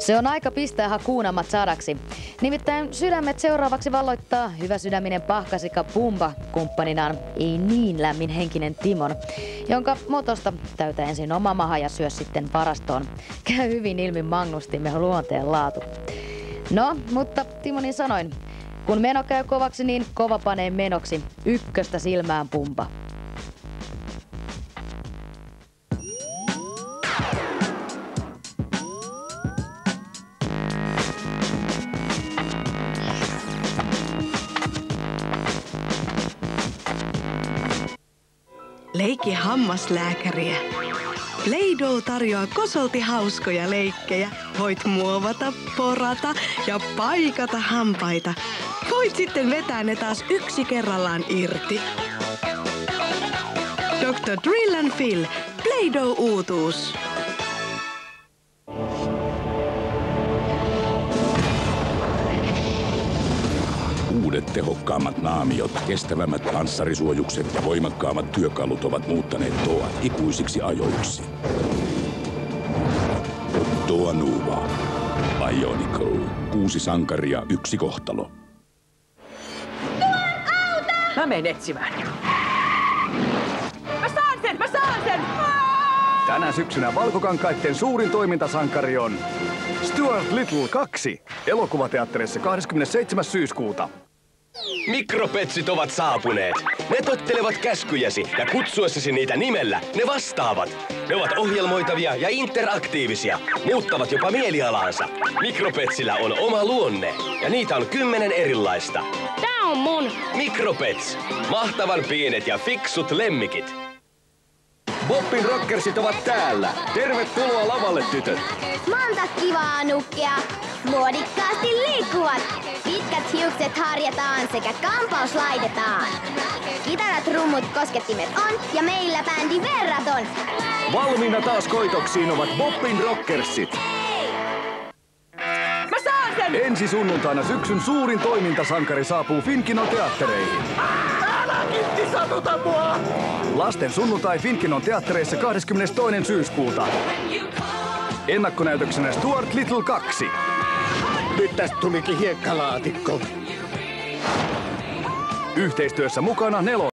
Se on aika pistää Hakuna Matsadaksi. Nimittäin sydämet seuraavaksi valloittaa hyväsydäminen pahkasika Pumba kumppaninaan ei niin lämminhenkinen Timon, jonka motosta täytä ensin oma maha ja syö sitten varastoon. Käy hyvin ilmi Magnustimme luonteen laatu. No, mutta Timonin sanoin, kun meno käy kovaksi, niin kova panee menoksi. Ykköstä silmään Pumba. Leiki hammaslääkäriä. Play-Doh tarjoaa kosolti hauskoja leikkejä. Voit muovata, porata ja paikata hampaita. Voit sitten vetää ne taas yksi kerrallaan irti. Dr. Drill & Fill. Play-Doh uutuus. Uudet tehokkaammat naamiot, kestävämmät panssarisuojukset ja voimakkaammat työkalut ovat muuttaneet Toat ikuisiksi ajoiksi. Toa Nuva. Ionico. 6 sankaria, 1 kohtalo. Mä menen etsimään. Mä saan sen! Tänä syksynä valkokankaitten suurin toimintasankari on Stuart Little 2. Elokuvateatterissa 27. syyskuuta. Mikropetsit ovat saapuneet. Ne tottelevat käskyjäsi ja kutsuessasi niitä nimellä ne vastaavat. Ne ovat ohjelmoitavia ja interaktiivisia. Muuttavat jopa mielialaansa. Mikropetsillä on oma luonne ja niitä on 10 erilaista. Tää on mun! Mikropets. Mahtavan pienet ja fiksut lemmikit. Boppin Rockersit ovat täällä. Tervetuloa lavalle, tytöt. Monta kivaa nukkea. Muodikkaasti liikkuvat. Pitkät hiukset harjataan sekä kampaus laitetaan. Kitarat, rummut, koskettimet on ja meillä bändi verraton. Valmiina taas koitoksiin ovat Boppin Rockersit. Mä saan sen! Ensi sunnuntaina syksyn suurin toimintasankari saapuu Finkinon teattereihin. Älä kitti satuta mua! Lasten sunnuntai Finkinon teattereissa 22. syyskuuta. Ennakkonäytöksenä Stuart Little 2. Nyt tästä tulikin hiekkalaatikko. Yhteistyössä mukana Nelo.